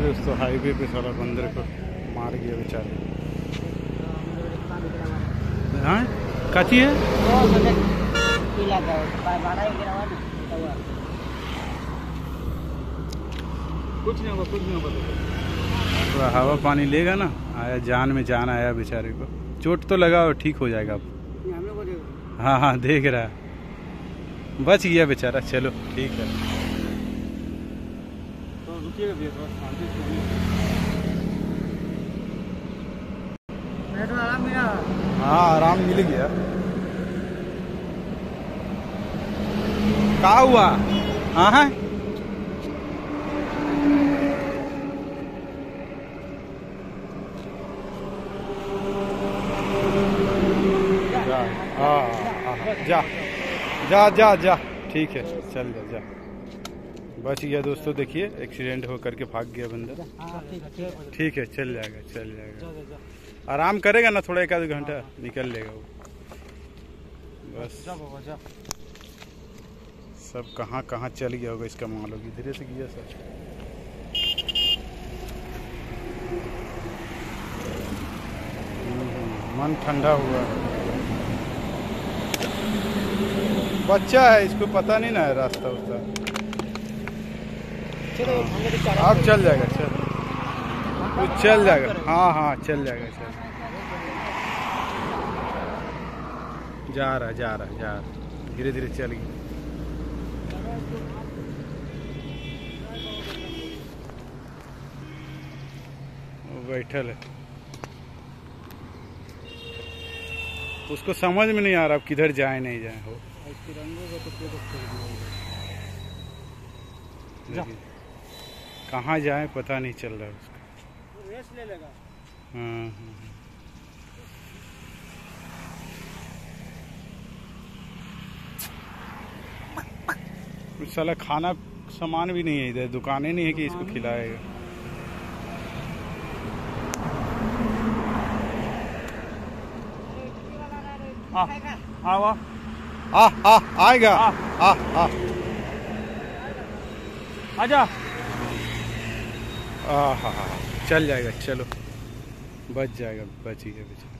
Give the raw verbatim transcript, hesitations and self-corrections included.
दोस्तों, हाईवे पे साला बंदर को मार गया बेचारे। हाँ काची है कुछ नहीं होगा, कुछ नहीं होगा। तो हवा पानी लेगा ना, आया जान में जान आया बेचारे को। चोट तो लगा और ठीक हो जाएगा अब। हाँ हाँ देख रहा है, बच गया बेचारा। चलो ठीक है, तो रुकिएगा भैया थोड़ा शांति से। हाँ आराम मिल गया। क्या हुआ? हाँ है हाँ जा जा जा जा ठीक है, चल जा जा। बच गया दोस्तों, देखिए एक्सीडेंट हो करके भाग गया बंदा। ठीक है चल जाएगा, चल जाएगा। आराम करेगा ना थोड़ा, एक आध घंटा निकल लेगा वो। बस सब कहाँ कहाँ चल गया होगा इसका मालूम, धीरे से गया सब। मन ठंडा हुआ। बच्चा है, इसको पता नहीं ना है रास्ता उसका। अब चल जाएगा, चल तो चल जाएगा। हाँ हाँ चल जाएगा, चल जा रहा जा रहा जा रहा धीरे धीरे चल गया। वो बैठल है, उसको समझ में नहीं आ रहा अब किधर जाए नहीं जाए हो। कहाँ जाए पता नहीं चल रहा उसका। रेस ले लेगा। हाँ हाँ कुछ साला खाना सामान भी नहीं है इधर, दुकानें नहीं है कि इसको खिलाएगा। आ आ आ आ आएगा, आ आ आ आजा। हाँ हाँ हाँ चल जाएगा, चलो बच जाएगा, बच गया बेचारा।